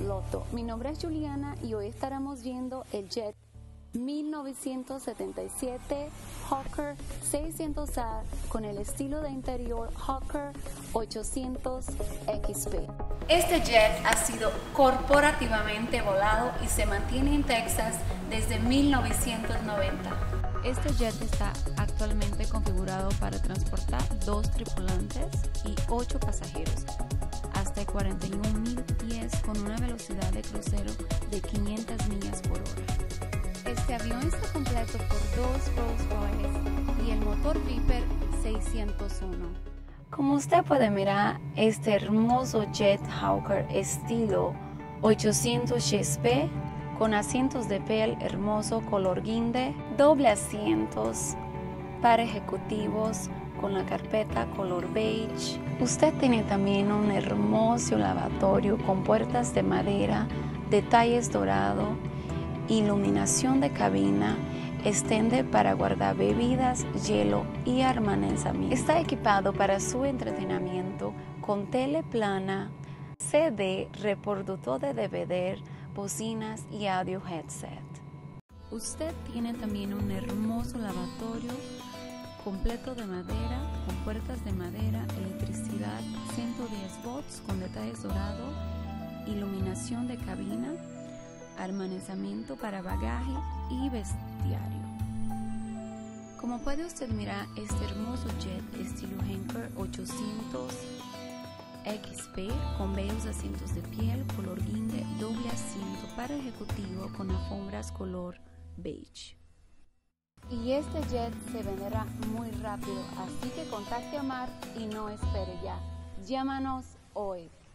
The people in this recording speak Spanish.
piloto. Mi nombre es Juliana y hoy estaremos viendo el Jet 1977 Hawker 600A con el estilo de interior Hawker 800 XP. Este jet ha sido corporativamente volado y se mantiene en Texas desde 1990. Este jet está actualmente configurado para transportar 2 tripulantes y 8 pasajeros hasta 41.000 pies con una velocidad de crucero de 500 millas por hora. Este avión está completo por 2 Rolls-Royce y el motor Viper 601. Como usted puede mirar, este hermoso jet Hawker estilo 800 XP con asientos de piel hermoso color guinde, doble asientos para ejecutivos con la carpeta color beige. Usted tiene también un hermoso lavatorio con puertas de madera, detalles dorados, iluminación de cabina, extende para guardar bebidas, hielo y almacenamiento. Está equipado para su entretenimiento con tele plana, CD, reproductor de DVD, bocinas y audio headset. Usted tiene también un hermoso lavatorio completo de madera, con puertas de madera, electricidad 110 volts con detalles dorados, iluminación de cabina, almacenamiento para bagaje y bestiario. Como puede usted mirar, este hermoso jet estilo Hawker 800 XP con bellos asientos de piel color guinde, doble asiento para ejecutivo con alfombras color beige. Y este jet se venderá muy rápido, así que contacte a Mar y no espere ya. Llámanos hoy.